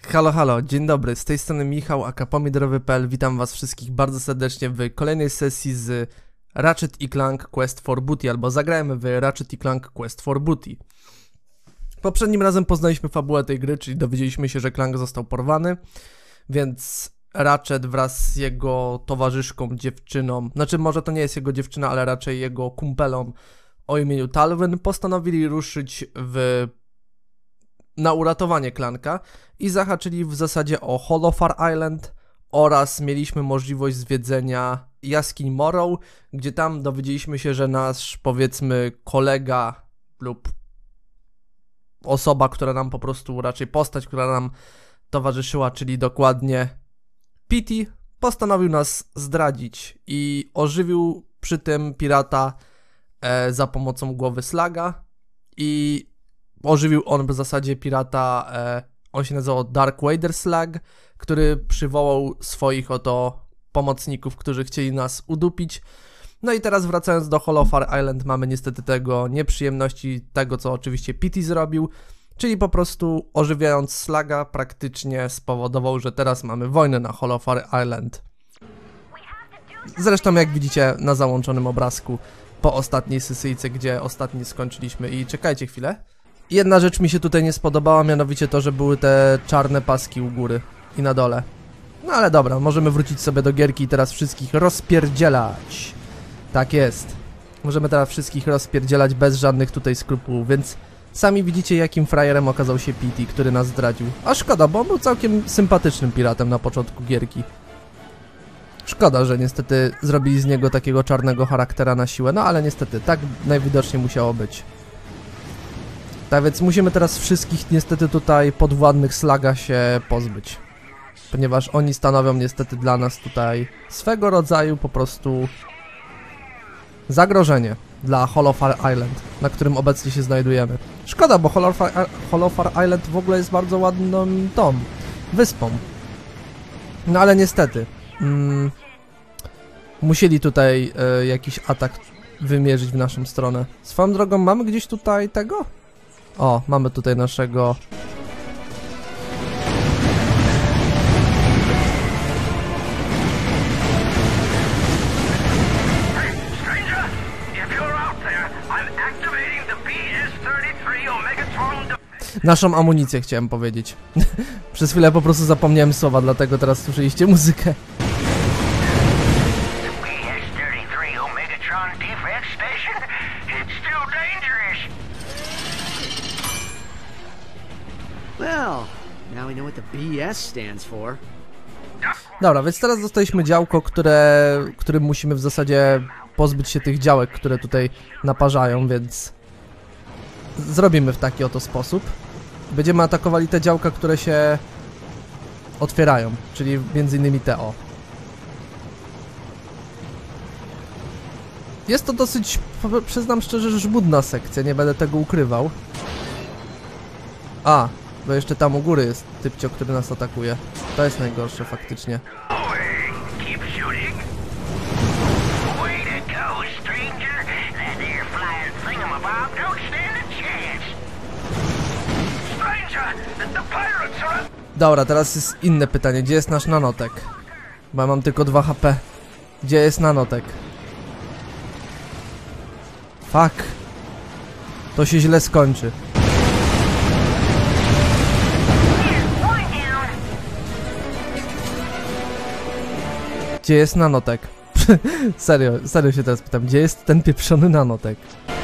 Halo, halo, dzień dobry, z tej strony Michał, aka Pomidorowy.pl. Witam was wszystkich bardzo serdecznie w kolejnej sesji z Ratchet & Clank Quest for Booty, albo zagrajmy w Ratchet & Clank Quest for Booty. Poprzednim razem poznaliśmy fabułę tej gry, czyli dowiedzieliśmy się, że Clank został porwany, więc Ratchet wraz z jego towarzyszką, dziewczyną, znaczy może to nie jest jego dziewczyna, ale raczej jego kumpelą o imieniu Talwyn, postanowili ruszyć na uratowanie Clanka i zahaczyli w zasadzie o Holofar Island oraz mieliśmy możliwość zwiedzenia jaskiń Morrow, gdzie tam dowiedzieliśmy się, że nasz, powiedzmy, kolega lub osoba, która nam po prostu, raczej postać, która nam towarzyszyła, czyli dokładnie Pity, postanowił nas zdradzić i ożywił przy tym pirata za pomocą głowy Slaga i ożywił on w zasadzie pirata, on się nazywał Dark Vader Slag, który przywołał swoich oto pomocników, którzy chcieli nas udupić. No i teraz wracając do Holofar Island, mamy niestety tego nieprzyjemności, tego co oczywiście Pity zrobił, czyli po prostu ożywiając Slaga praktycznie spowodował, że teraz mamy wojnę na Holofar Island. Zresztą jak widzicie na załączonym obrazku po ostatniej sesyjce, gdzie ostatnio skończyliśmy. I czekajcie chwilę. Jedna rzecz mi się tutaj nie spodobała, mianowicie to, że były te czarne paski u góry i na dole. No ale dobra, możemy wrócić sobie do gierki i teraz wszystkich rozpierdzielać. Tak jest. Możemy teraz wszystkich rozpierdzielać bez żadnych tutaj skrupułów, więc sami widzicie, jakim frajerem okazał się Pity, który nas zdradził. A szkoda, bo on był całkiem sympatycznym piratem na początku gierki. Szkoda, że niestety zrobili z niego takiego czarnego charaktera na siłę, no ale niestety tak najwidoczniej musiało być. Tak więc musimy teraz wszystkich niestety tutaj podwładnych Slaga się pozbyć. Ponieważ oni stanowią niestety dla nas tutaj swego rodzaju po prostu zagrożenie dla Holofar Island, na którym obecnie się znajdujemy. Szkoda, bo Holofar Island w ogóle jest bardzo ładną wyspą. No ale niestety musieli tutaj jakiś atak wymierzyć w naszą stronę. Swoją drogą, mamy gdzieś tutaj tego? O, mamy tutaj naszego... Naszą amunicję chciałem powiedzieć. Przez chwilę po prostu zapomniałem słowa, dlatego teraz słyszeliście muzykę. Dobra, więc teraz dostaliśmy działko, którym musimy w zasadzie pozbyć się tych działek, które tutaj naparzają, więc zrobimy w taki oto sposób. Będziemy atakowali te działka, które się otwierają, czyli między innymi te o. Jest to dosyć, przyznam szczerze, żmudna sekcja, nie będę tego ukrywał. A, bo jeszcze tam u góry jest typcio, który nas atakuje. To jest najgorsze faktycznie. Dobra, teraz jest inne pytanie. Gdzie jest nasz nanotek? Bo ja mam tylko 2 HP. Gdzie jest nanotek? Fuck. To się źle skończy. Gdzie jest nanotek? serio się teraz pytam. Gdzie jest ten pieprzony nanotek?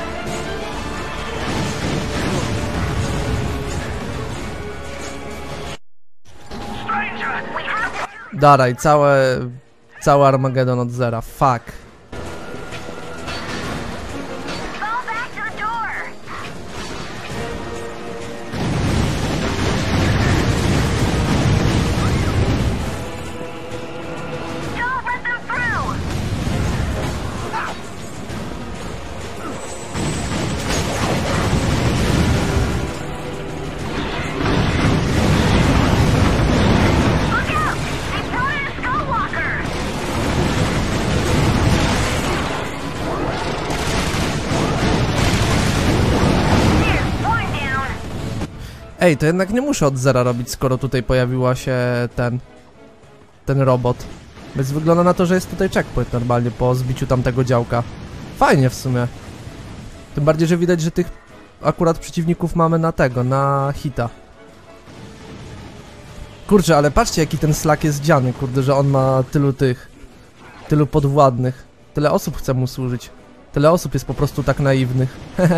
Daraj, cały Armagedon od zera. Fuck. Ej, to jednak nie muszę od zera robić, skoro tutaj pojawiła się ten robot. Więc wygląda na to, że jest tutaj checkpoint normalnie po zbiciu tamtego działka. Fajnie w sumie. Tym bardziej, że widać, że tych akurat przeciwników mamy na hita. Kurczę, ale patrzcie, jaki ten Slug jest dziany, kurde, że on ma tylu podwładnych. Tyle osób chce mu służyć. Tyle osób jest po prostu tak naiwnych.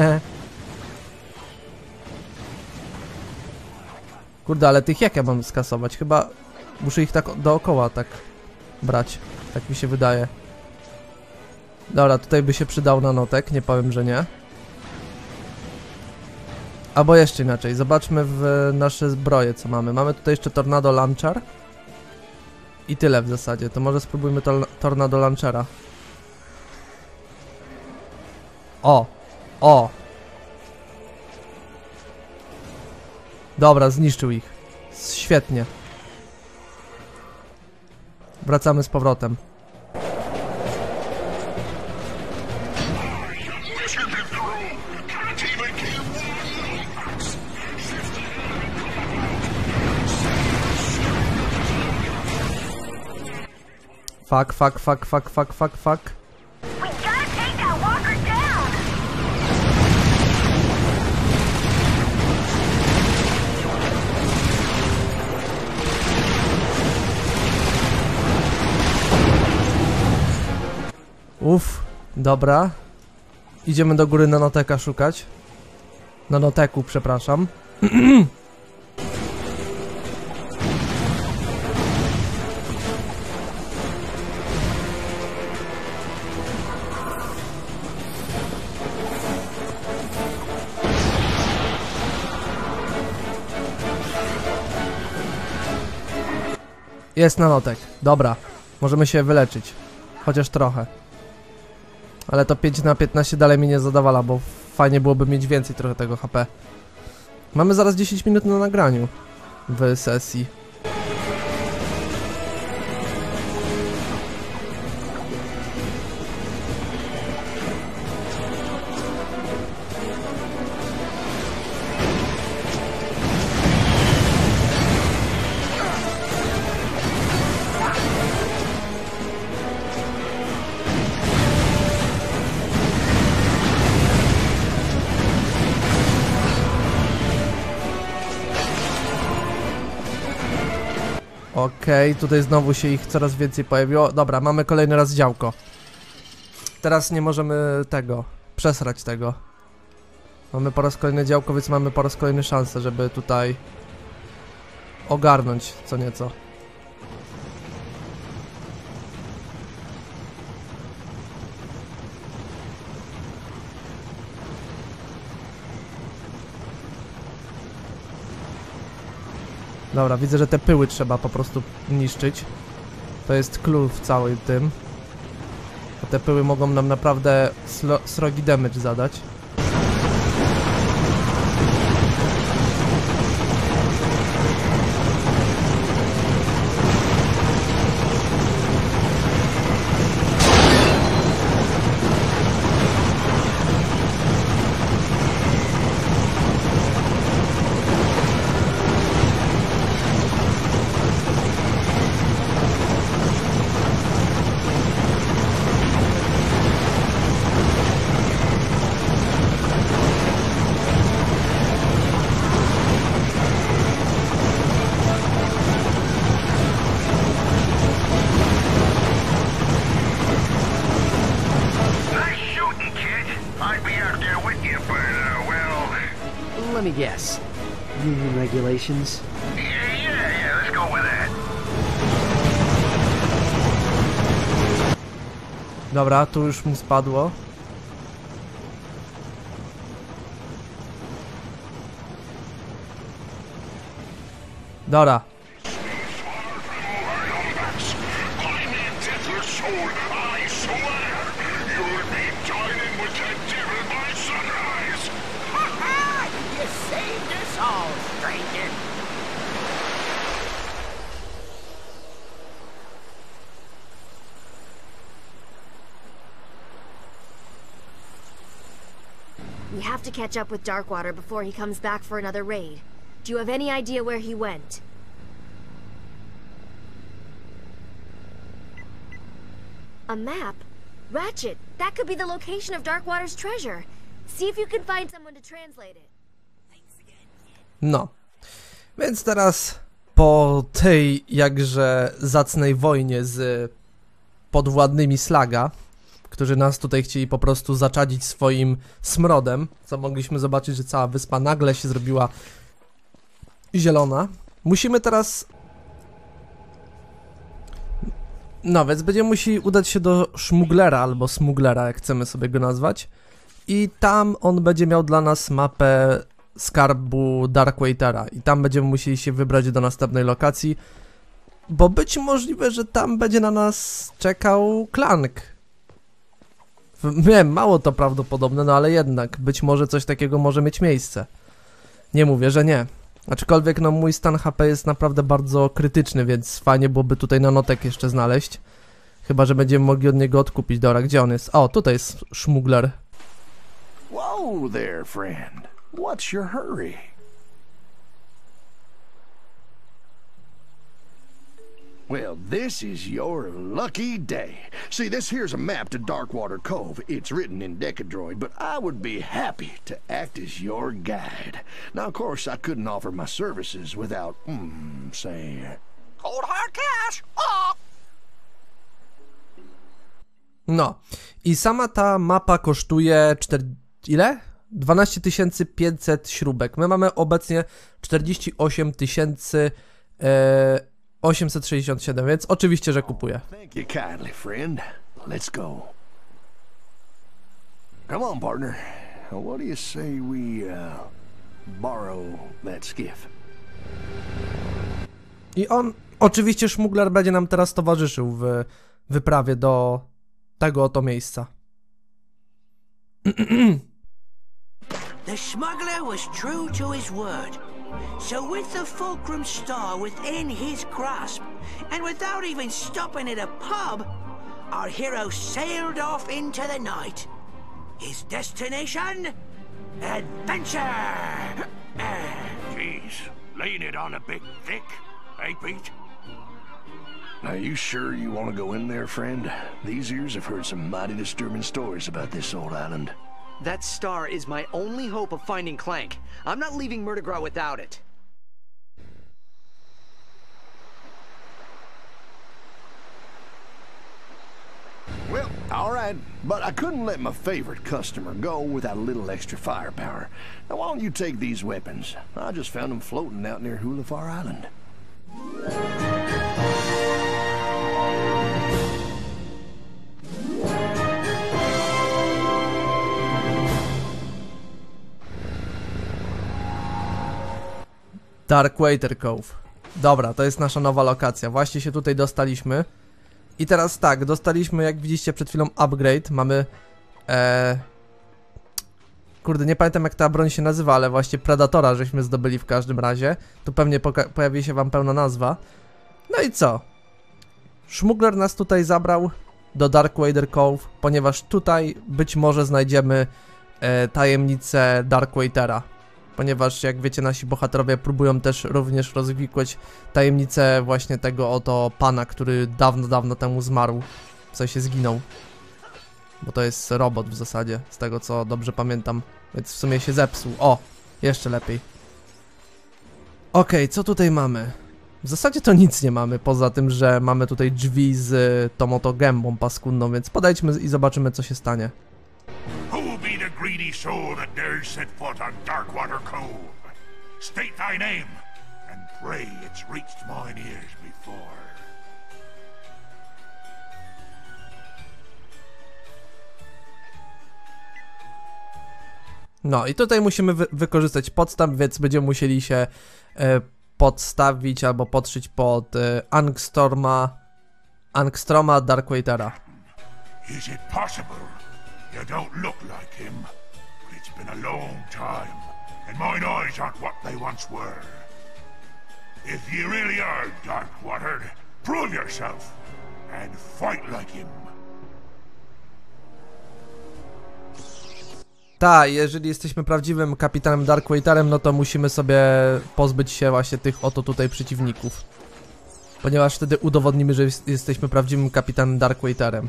Kurde, ale tych jak ja mam skasować? Chyba muszę ich tak dookoła tak brać. Tak mi się wydaje. Dobra, tutaj by się przydał nanotek, nie powiem, że nie. Albo jeszcze inaczej, zobaczmy w nasze zbroje, co mamy. Mamy tutaj jeszcze Tornado Launcher. I tyle w zasadzie, to może spróbujmy Tornado Launchera. O! O! Dobra, zniszczył ich. Świetnie. Wracamy z powrotem. Fuck. Uff, dobra. Idziemy do góry nanoteka szukać. Nanoteku, przepraszam. Jest nanotek, dobra. Możemy się wyleczyć. Chociaż trochę. Ale to 5 na 15 dalej mi nie zadawala, bo fajnie byłoby mieć więcej trochę tego HP. Mamy zaraz 10 minut na nagraniu w sesji. Okej, tutaj znowu się ich coraz więcej pojawiło. Dobra, mamy kolejny raz działko. Teraz nie możemy przesrać tego. Mamy po raz kolejny działko, więc mamy po raz kolejny szansę, żeby tutaj ogarnąć co nieco. Dobra, widzę, że te pyły trzeba po prostu niszczyć. To jest clue w całym tym. Bo te pyły mogą nam naprawdę srogi damage zadać. Let me guess. Union regulations? Yeah, let's go with that. Dobra, tu już mu spadło. Dobra. We have to catch up with Darkwater before he comes back for another raid. Do you have any idea where he went? A map? Ratchet, that could be the location of Darkwater's treasure. See if you can find someone to translate it. No. Więc teraz po tej jakże zacnej wojnie z podwładnymi Slaga, którzy nas tutaj chcieli po prostu zaczadzić swoim smrodem, co mogliśmy zobaczyć, że cała wyspa nagle się zrobiła zielona. Musimy teraz... No, więc będziemy musieli udać się do szmuglera, albo smuglera, jak chcemy sobie go nazwać. I tam on będzie miał dla nas mapę skarbu Darkwaitera. I tam będziemy musieli się wybrać do następnej lokacji, bo być możliwe, że tam będzie na nas czekał Clank. Wiem, mało to prawdopodobne, no ale jednak, być może coś takiego może mieć miejsce. Nie mówię, że nie. Aczkolwiek no mój stan HP jest naprawdę bardzo krytyczny, więc fajnie byłoby tutaj nanotek jeszcze znaleźć. Chyba, że będziemy mogli od niego odkupić. Dobra, gdzie on jest? O, tutaj jest szmugler. Whoa there, friend. What's your hurry? Well, this is your lucky day. See, this here's a map to Darkwater Cove. It's written in Decadroid, but I would be happy to act as your guide. Now, of course, I couldn't offer my services without, say... Cold hard cash! Oh! No. I sama ta mapa kosztuje ile? 12 500 śrubek. My mamy obecnie 48 867, więc oczywiście, że kupuję. Thank you kindly, friend. Let's go. Come on, partner. What do you say we, borrow that skiff? I on, oczywiście szmugler będzie nam teraz towarzyszył w wyprawie do tego oto miejsca. The smuggler was true to his word. So with the fulcrum star within his grasp, and without even stopping at a pub, our hero sailed off into the night. His destination? Adventure! Jeez, laying it on a bit thick, eh, Pete? Are you sure you want to go in there, friend? These ears have heard some mighty disturbing stories about this old island. That star is my only hope of finding Clank. I'm not leaving Murdergraw without it. Well, all right, but I couldn't let my favorite customer go without a little extra firepower. Now, why don't you take these weapons? I just found them floating out near Hulafar Island. Darkwater Cove. Dobra, to jest nasza nowa lokacja. Właśnie się tutaj dostaliśmy. I teraz tak, dostaliśmy, jak widzicie przed chwilą, upgrade. Mamy... Kurde, nie pamiętam jak ta broń się nazywa, ale właśnie Predatora żeśmy zdobyli w każdym razie. Tu pewnie pojawi się wam pełna nazwa. No i co? Szmugler nas tutaj zabrał do Darkwater Cove, ponieważ tutaj być może znajdziemy tajemnicę Darkwaitera. Ponieważ, jak wiecie, nasi bohaterowie próbują też również rozwikłać tajemnicę właśnie tego oto pana, który dawno, dawno temu zmarł. W sensie zginął. Bo to jest robot w zasadzie, z tego co dobrze pamiętam. Więc w sumie się zepsuł. O! Jeszcze lepiej. Okej, co tutaj mamy? W zasadzie to nic nie mamy, poza tym, że mamy tutaj drzwi z tą oto gębą paskudną, więc podejdźmy i zobaczymy, co się stanie. Who be the greedy soul that dares set foot on Darkwater Cove? State thy name, and pray it's reached mine ears before. No i tutaj musimy wykorzystać podstaw, więc będziemy musieli się podstawić albo podszyć pod Angstroma Darkwaitera. Is it possible? You don't look like him, but it's been a long time, and mine eyes aren't what they once were. If you really are Darkwater, prove yourself, and fight like him. Tak, jeżeli jesteśmy prawdziwym kapitanem Darkwaterem, no to musimy sobie pozbyć się właśnie tych oto tutaj przeciwników. Ponieważ wtedy udowodnimy, że jesteśmy prawdziwym kapitanem Darkwaterem.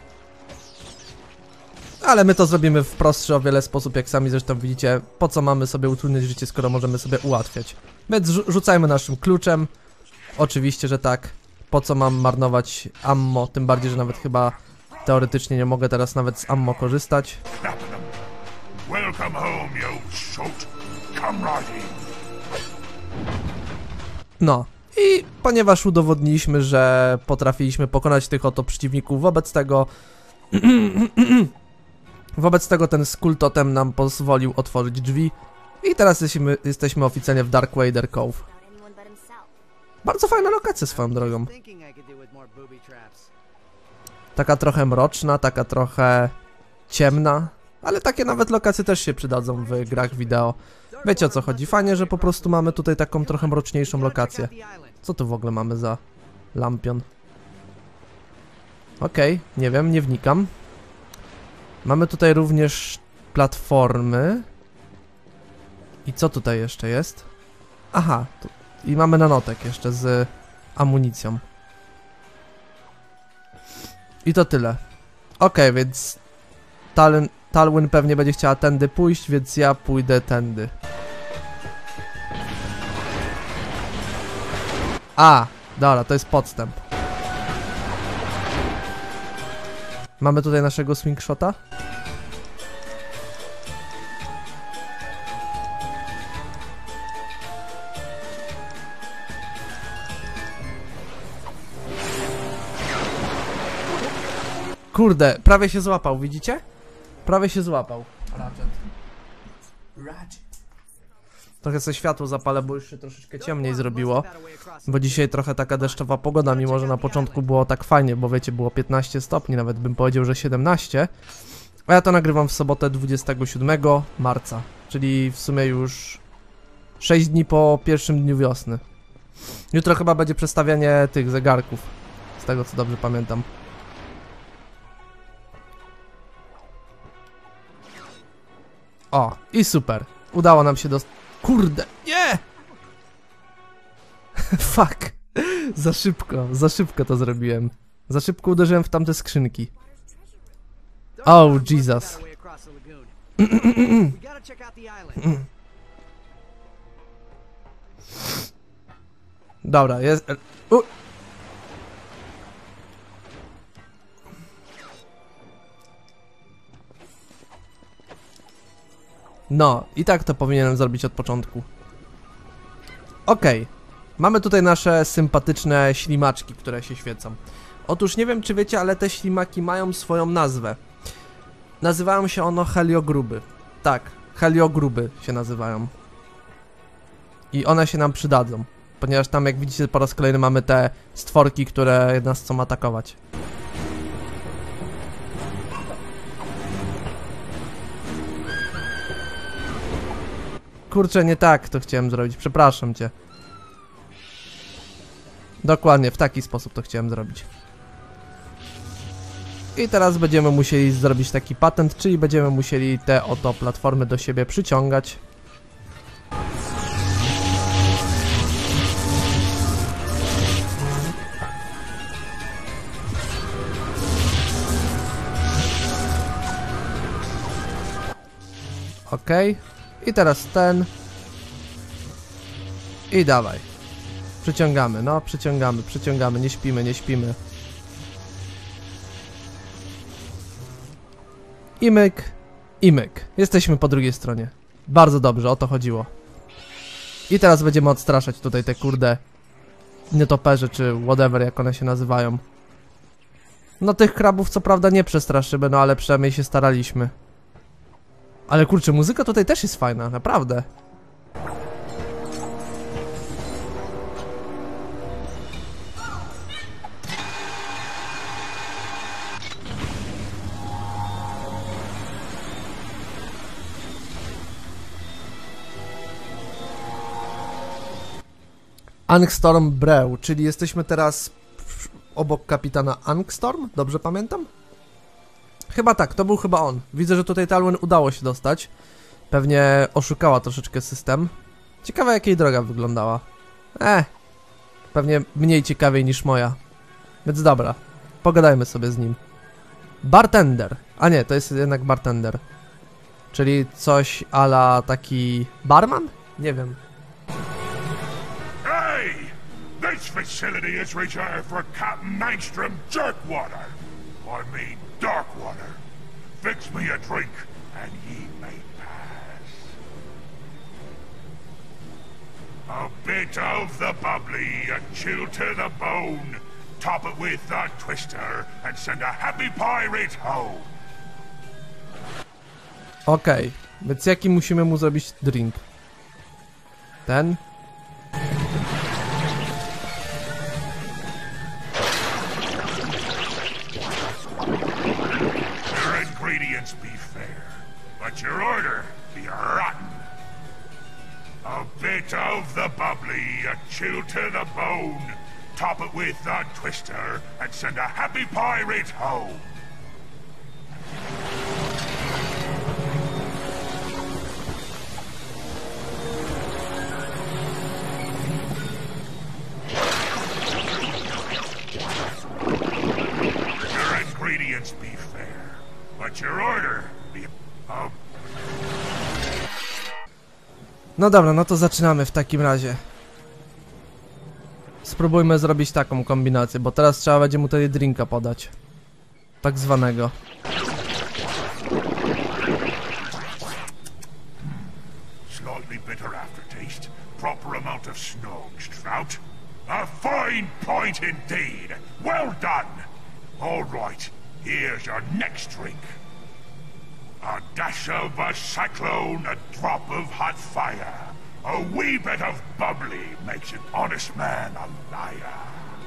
Ale my to zrobimy w prostszy o wiele sposób, jak sami zresztą widzicie. Po co mamy sobie utrudniać życie, skoro możemy sobie ułatwiać? Więc rzucajmy naszym kluczem. Oczywiście, że tak. Po co mam marnować ammo? Tym bardziej, że nawet chyba teoretycznie nie mogę teraz nawet z ammo korzystać. Welcome home, you salt. Come right in. No. I ponieważ udowodniliśmy, że potrafiliśmy pokonać tych oto przeciwników, wobec tego ten Skull Totem nam pozwolił otworzyć drzwi. I teraz jesteśmy oficjalnie w Darkwater Cove. Bardzo fajna lokacja swoją drogą. Taka trochę mroczna, taka trochę ciemna. Ale takie nawet lokacje też się przydadzą w grach wideo. Wiecie o co chodzi? Fajnie, że po prostu mamy tutaj taką trochę mroczniejszą lokację. Co tu w ogóle mamy za lampion? Okej, nie wiem, nie wnikam. Mamy tutaj również platformy. I co tutaj jeszcze jest? Aha, i mamy nanotek jeszcze z amunicją. I to tyle. Okej, więc Talwyn pewnie będzie chciała tędy pójść, więc ja pójdę tędy. A, dobra, to jest podstęp. Mamy tutaj naszego swingshota. Kurde, prawie się złapał, widzicie? Prawie się złapał. Ratchet. Trochę sobie światło zapalę, bo już się troszeczkę ciemniej zrobiło. Bo dzisiaj trochę taka deszczowa pogoda, mimo że na początku było tak fajnie, bo wiecie, było 15 stopni, nawet bym powiedział, że 17. A ja to nagrywam w sobotę 27 marca, czyli w sumie już 6 dni po pierwszym dniu wiosny. Jutro chyba będzie przestawianie tych zegarków, z tego co dobrze pamiętam. O, i super. Udało nam się Kurde, nie! Fuck. Za szybko to zrobiłem. Za szybko uderzyłem w tamte skrzynki. Oh, Jesus. Dobra, jest... No, i tak to powinienem zrobić od początku. Okej. Mamy tutaj nasze sympatyczne ślimaczki, które się świecą. Otóż nie wiem, czy wiecie, ale te ślimaki mają swoją nazwę. Nazywają się one heliogruby. Tak, heliogruby się nazywają. I one się nam przydadzą. Ponieważ tam, jak widzicie, po raz kolejny mamy te stworki, które nas chcą atakować. Kurczę, nie tak to chciałem zrobić, przepraszam cię. Dokładnie, w taki sposób to chciałem zrobić. I teraz będziemy musieli zrobić taki patent, czyli będziemy musieli te oto platformy do siebie przyciągać. Okej. I teraz ten. I dawaj. Przyciągamy, no, przyciągamy, nie śpimy, nie śpimy. I myk, i myk. Jesteśmy po drugiej stronie. Bardzo dobrze, o to chodziło. I teraz będziemy odstraszać tutaj te kurde nietoperze, czy whatever, jak one się nazywają. No tych krabów co prawda nie przestraszymy, no ale przynajmniej się staraliśmy. Ale kurczę, muzyka tutaj też jest fajna, naprawdę. Angstorm Brew, czyli jesteśmy teraz obok kapitana Angstorm, dobrze pamiętam? Chyba tak, to był chyba on. Widzę, że tutaj Talwyn udało się dostać. Pewnie oszukała troszeczkę system. Ciekawe, jak jej droga wyglądała. Pewnie mniej ciekawiej niż moja. Więc dobra, pogadajmy sobie z nim. Bartender. A nie, to jest jednak bartender. Czyli coś a la taki barman? Nie wiem. Hey! This facility is reserved for Captain Mainstream Jerkwater. I mean Darkwater. Fix me a drink, and ye may pass. A bit of the bubbly, a chill to the bone. Top it with a twister, and send a happy pirate home. Okej, więc jaki musimy mu zrobić drink? Ten? Your ingredients be fair, but your order be rotten. A bit of the bubbly, a chill to the bone. Top it with a twister, and send a happy pirate home. Your ingredients be fair, but your order be... No dobra, no to zaczynamy w takim razie. Spróbujmy zrobić taką kombinację, bo teraz trzeba będzie mu tutaj drinka podać. Tak zwanego. Slightly bitter aftertaste, proper amount of snogs, Trout. A fine point indeed. Well done. All right, here's your next drink. A dash of a cyclone, a drop of hot fire. A wee bit of bubbly makes an honest man a liar.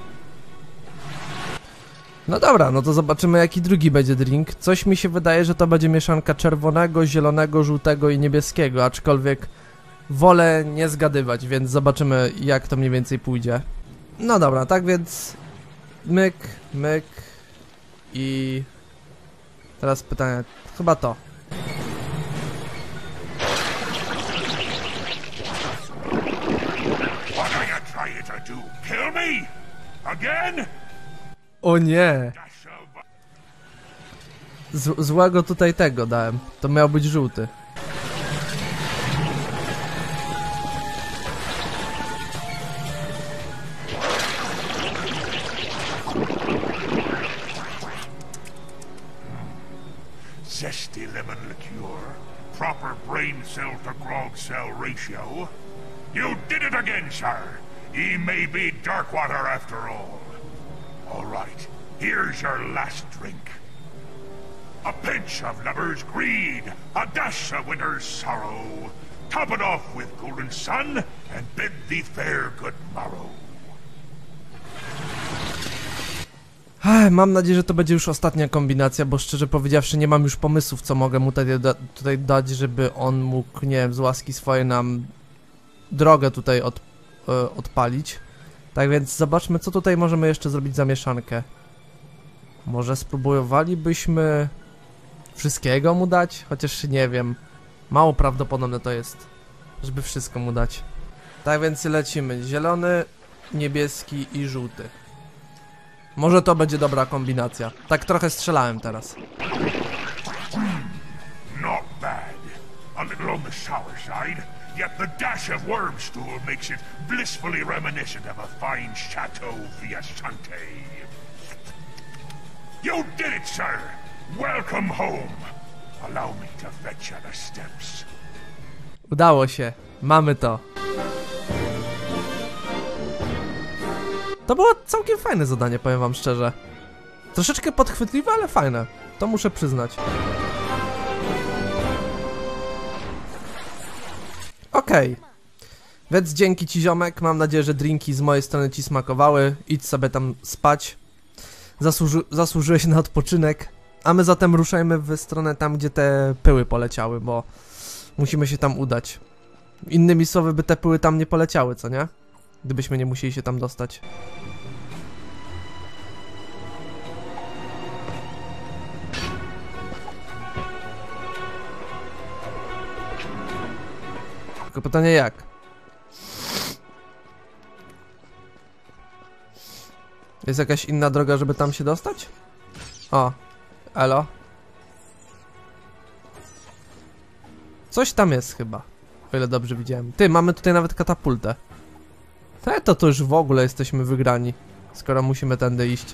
No dobra, no to zobaczymy, jaki drugi będzie drink. Coś mi się wydaje, że to będzie mieszanka czerwonego, zielonego, żółtego i niebieskiego, aczkolwiek wolę nie zgadywać, więc zobaczymy, jak to mniej więcej pójdzie. No dobra, tak więc myk, myk i teraz pytanie, chyba to. What are you trying to do? Kill me? Again? O nie! Dash of... Złego tutaj tego dałem. To miał być żółty. Zesty lemon liqueur, proper brain cell to grog cell ratio. You did it again, sir. Ye may be Darkwater after all. All right, here's your last drink. A pinch of lover's greed, a dash of winter's sorrow. Top it off with golden sun, and bid thee fair good morrow. Mam nadzieję, że to będzie już ostatnia kombinacja, bo szczerze powiedziawszy nie mam już pomysłów, co mogę mu tutaj dać, żeby on mógł, nie wiem, z łaski swojej nam drogę tutaj odpalić. Tak więc zobaczmy, co tutaj możemy jeszcze zrobić za mieszankę. Może spróbowalibyśmy wszystkiego mu dać? Chociaż nie wiem. Mało prawdopodobne to jest, żeby wszystko mu dać. Tak więc lecimy. Zielony, niebieski i żółty. Może to będzie dobra kombinacja. Tak trochę strzelałem teraz. Not bad. A little on the sour side, yet the dash of worm stool makes it blissfully reminiscent of a fine Chateau Viasante. You did it, sir! Welcome home! Allow me to fetch you the steps. Udało się. Mamy to. To było całkiem fajne zadanie, powiem wam szczerze. Troszeczkę podchwytliwe, ale fajne. To muszę przyznać. Okej. Więc dzięki ci, ziomek. Mam nadzieję, że drinki z mojej strony ci smakowały. Idź sobie tam spać. Zasłużyłeś na odpoczynek. A my zatem ruszajmy w stronę tam, gdzie te pyły poleciały, bo musimy się tam udać. Innymi słowy, by te pyły tam nie poleciały, co nie? Gdybyśmy nie musieli się tam dostać. Tylko pytanie jak? Jest jakaś inna droga, żeby tam się dostać? O, elo. Coś tam jest chyba, o ile dobrze widziałem. Ty, mamy tutaj nawet katapultę. To już w ogóle jesteśmy wygrani, skoro musimy tędy iść.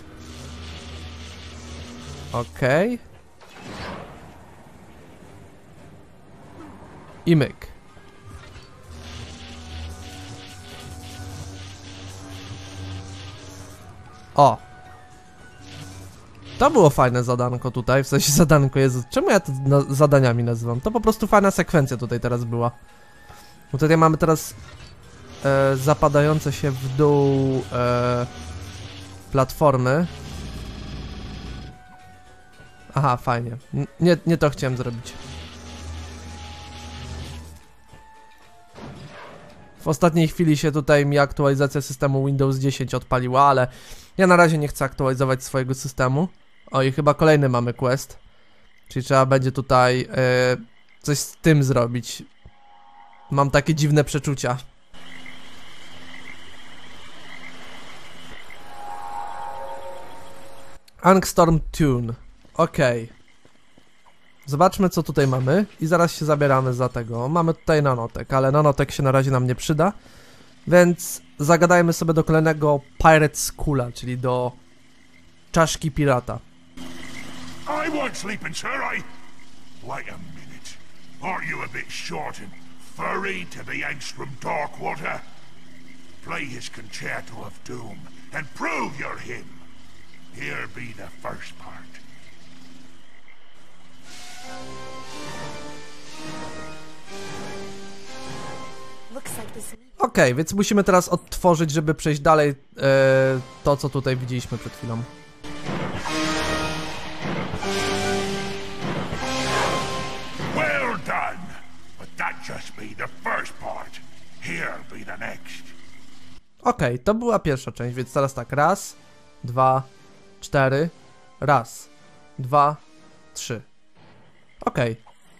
Okej. I myk. O! To było fajne zadanko tutaj, w sensie zadanko, Jezu, czemu ja to zadaniami nazywam? To po prostu fajna sekwencja tutaj teraz była. Bo tutaj mamy teraz zapadające się w dół platformy. Aha, fajnie. Nie to chciałem zrobić. W ostatniej chwili się tutaj mi aktualizacja systemu Windows 10 odpaliła, ale ja na razie nie chcę aktualizować swojego systemu. O, i chyba kolejny mamy quest. Czyli trzeba będzie tutaj coś z tym zrobić. Mam takie dziwne przeczucia. Angstorm Tune. Okej. Zobaczmy, co tutaj mamy i zaraz się zabieramy za tego. Mamy tutaj nanotek, ale nanotek się na razie nam nie przyda. Więc zagadajmy sobie do kolejnego Pirate Schoola, czyli do czaszki pirata. I won't sleeping, sir. Wait a minute. Aren't you a bit short and furry to be Angstrom Darkwater? Play his concerto of doom and prove you're him. Here be the first part. Okej, więc musimy teraz odtworzyć, żeby przejść dalej to, co tutaj widzieliśmy przed chwilą. Well done, but that just be the first part. Here be the next. Okej, to była pierwsza część, więc teraz tak, raz, 2, 4, raz, 2, 3. Okej.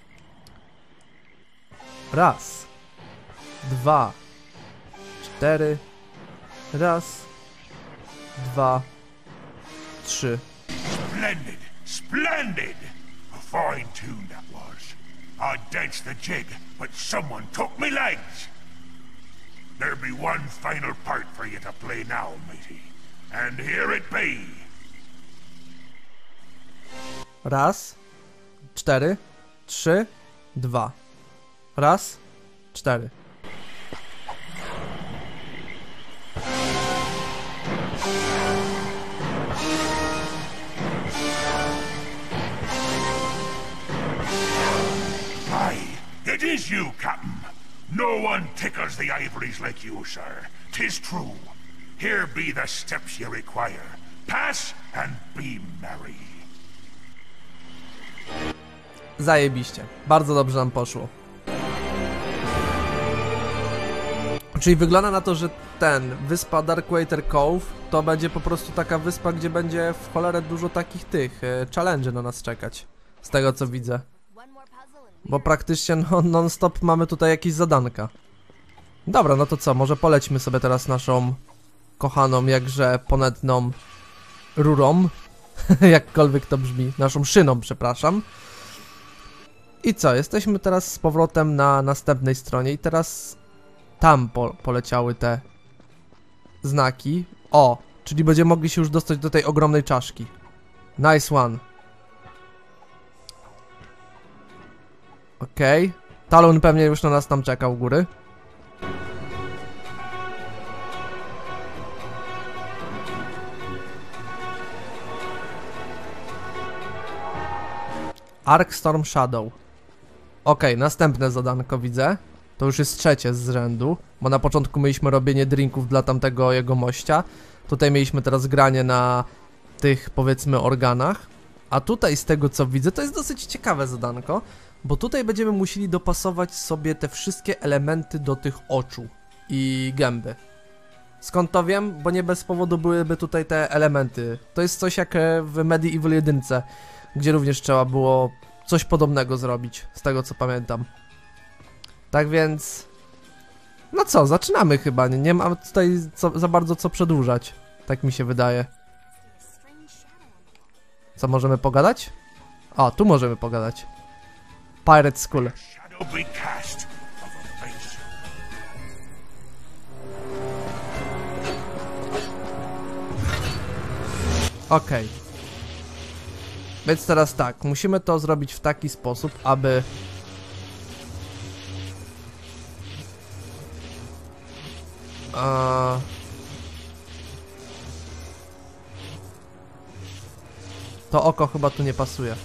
Raz, 2, 4, raz, 2, 3. Splendid, splendid! A fine tune that was. I danced the jig, but someone took me legs. There be one final part for you to play now, matey. And here it be. Raz, 4, 3, 2. Raz, 4. Aye, it is you, Captain. No one tickles the ivories like you, sir. 'Tis true. Here be the steps you require. Pass and be merry. Zajebiście. Bardzo dobrze nam poszło. Czyli wygląda na to, że wyspa Darkwater Cove to będzie po prostu taka wyspa, gdzie będzie w cholerę dużo takich challenge na nas czekać. Z tego co widzę. Bo praktycznie non-stop mamy tutaj jakieś zadanka. Dobra, no to co, może polećmy sobie teraz naszą kochaną, jakże ponętną rurą. Jakkolwiek to brzmi. Naszą szyną, przepraszam. I co, jesteśmy teraz z powrotem na następnej stronie i teraz tam poleciały te znaki. O, czyli będziemy mogli się już dostać do tej ogromnej czaszki. Nice one. Okej. Talon pewnie już na nas tam czeka u góry. Arkstorm Shadow. Okej, następne zadanko widzę. To już jest trzecie z rzędu, bo na początku mieliśmy robienie drinków dla tamtego jego mościa. Tutaj mieliśmy teraz granie na tych, powiedzmy, organach. A tutaj z tego co widzę, to jest dosyć ciekawe zadanko, bo tutaj będziemy musieli dopasować sobie te wszystkie elementy do tych oczu i gęby. Skąd to wiem? Bo nie bez powodu byłyby tutaj te elementy. To jest coś jak w Medieval 1, gdzie również trzeba było coś podobnego zrobić, z tego co pamiętam. Tak więc No co, zaczynamy chyba, nie ma tutaj za bardzo co przedłużać. Tak mi się wydaje. Co, możemy pogadać? O, tu możemy pogadać. Pirate School. Shadow be cast of a face. Okej. Więc teraz tak, musimy to zrobić w taki sposób, aby... To oko chyba tu nie pasuje.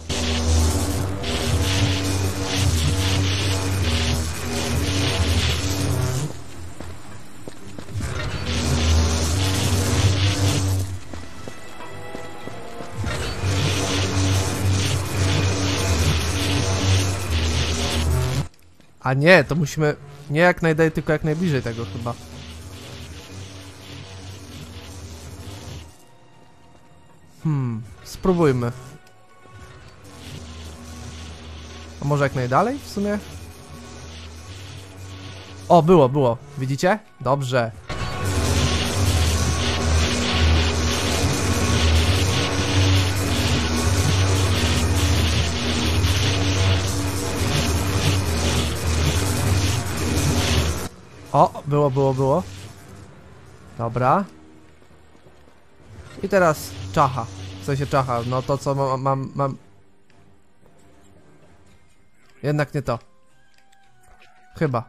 A nie, to musimy... Nie jak najdalej, tylko jak najbliżej tego chyba. Spróbujmy. A może jak najdalej w sumie? O, było. Widzicie? Dobrze. O, było. Dobra. I teraz czacha. W sensie czacha, no to co mam... Jednak nie to. Chyba.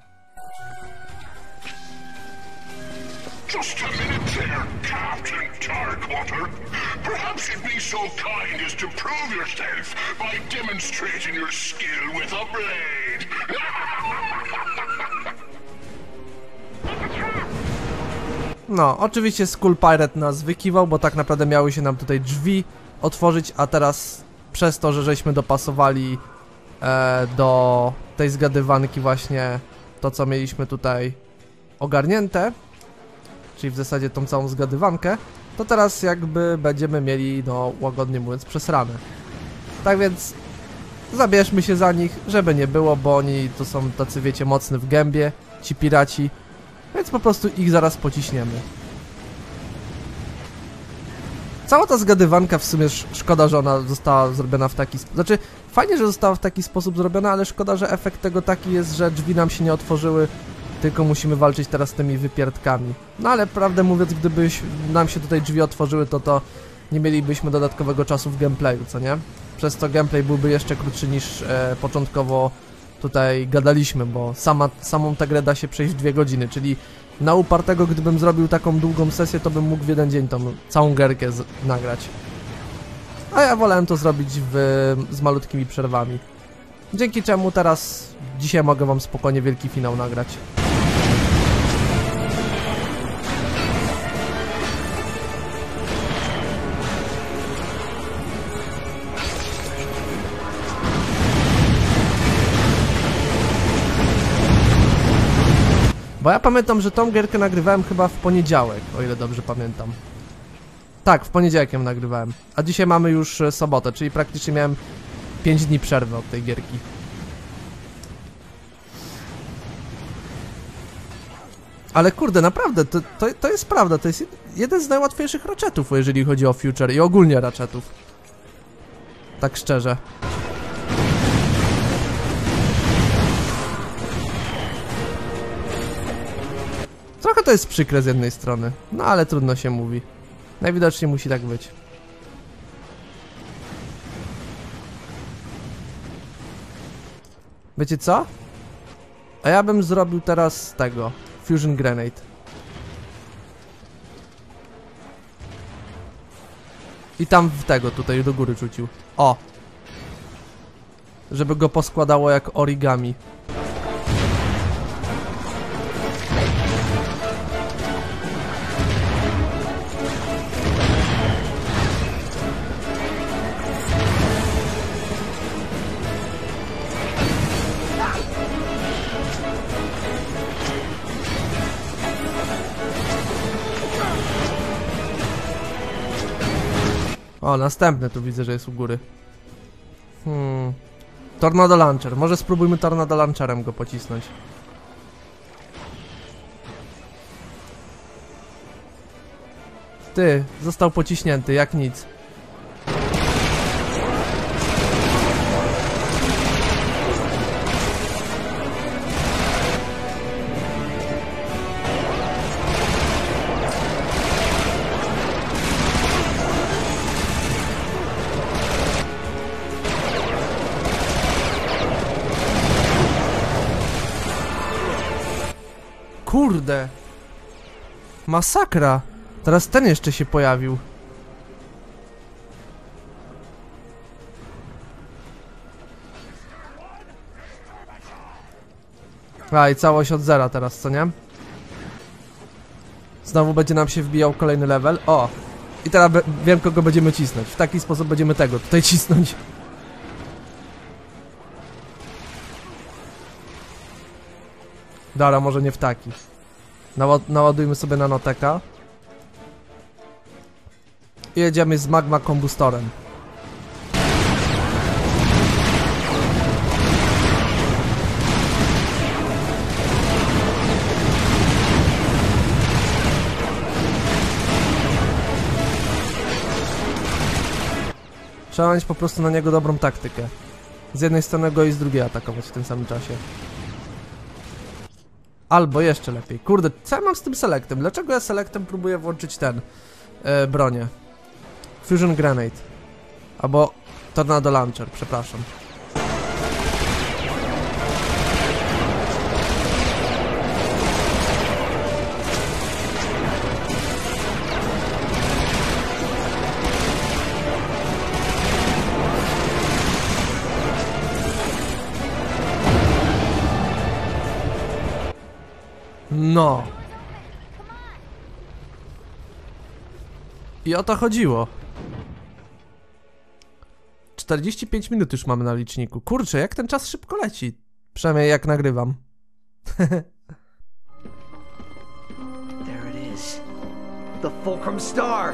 Just a minute there, Captain Darkwater. Perhaps you'd be so kind as to prove yourself by demonstrating your skill with a blade. No, oczywiście Skull Pirate nas wykiwał, bo tak naprawdę miały się nam tutaj drzwi otworzyć, a teraz przez to, że żeśmy dopasowali do tej zgadywanki właśnie to, co mieliśmy tutaj ogarnięte, czyli w zasadzie tą całą zgadywankę, to teraz jakby będziemy mieli, no łagodnie mówiąc, przesrane. Tak więc zabierzmy się za nich, żeby nie było, bo oni to są tacy, wiecie, mocny w gębie, ci piraci. Więc po prostu ich zaraz pociśniemy. Cała ta zgadywanka w sumie szkoda, że ona została zrobiona w taki sposób. Znaczy, fajnie, że została w taki sposób zrobiona, ale szkoda, że efekt tego taki jest, że drzwi nam się nie otworzyły, tylko musimy walczyć teraz z tymi wypierdkami. No ale prawdę mówiąc, gdyby nam się tutaj drzwi otworzyły, to nie mielibyśmy dodatkowego czasu w gameplayu, co nie? Przez to gameplay byłby jeszcze krótszy niż początkowo tutaj gadaliśmy, bo samą tę grę da się przejść w 2 godziny, czyli na upartego, gdybym zrobił taką długą sesję, to bym mógł w jeden dzień tą całą gierkę nagrać. A ja wolałem to zrobić z malutkimi przerwami. Dzięki czemu teraz, dzisiaj mogę wam spokojnie wielki finał nagrać. Bo ja pamiętam, że tą gierkę nagrywałem chyba w poniedziałek, o ile dobrze pamiętam. Tak, w poniedziałek ją nagrywałem. A dzisiaj mamy już sobotę, czyli praktycznie miałem 5 dni przerwy od tej gierki. Ale kurde, naprawdę, to jest prawda, to jest jeden z najłatwiejszych ratchetów, jeżeli chodzi o Future i ogólnie ratchetów. Tak szczerze. Trochę to jest przykre z jednej strony, no ale trudno się mówi. Najwidoczniej musi tak być. Wiecie co? A ja bym zrobił teraz tego, Fusion Grenade. I tam w tego tutaj do góry rzucił. O! Żeby go poskładało jak origami. O, następny tu widzę, że jest u góry. Tornado Launcher. Może spróbujmy Tornado Launcherem go pocisnąć. Ty, został pociśnięty, jak nic. Kurde. Masakra. Teraz ten jeszcze się pojawił. A i całość od zera teraz, co nie? Znowu będzie nam się wbijał kolejny level. O! I teraz wiem, kogo będziemy cisnąć. W taki sposób będziemy tego tutaj cisnąć. Dobra, może nie w taki. Naładujmy sobie nanoteka. I jedziemy z magma kombustorem. Trzeba mieć po prostu na niego dobrą taktykę. Z jednej strony go i z drugiej atakować w tym samym czasie. Albo jeszcze lepiej. Kurde, co ja mam z tym selektem? Dlaczego ja selektem próbuję włączyć ten bronię? Fusion Grenade. Albo Tornado Launcher, przepraszam. No. I o to chodziło. 45 minut już mamy na liczniku. Kurczę, jak ten czas szybko leci. Przynajmniej jak nagrywam. There it is. The Fulcrum Star.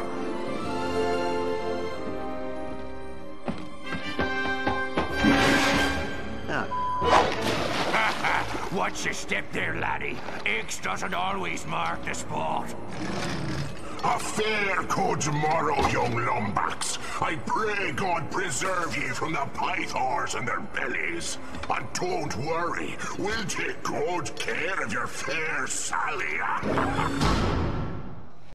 Watch your step there, laddie. X doesn't always mark the spot. A fair go tomorrow, young lumbacks. I pray God preserve ye from the pythors and their bellies. And don't worry, we'll take good care of your fair Sally.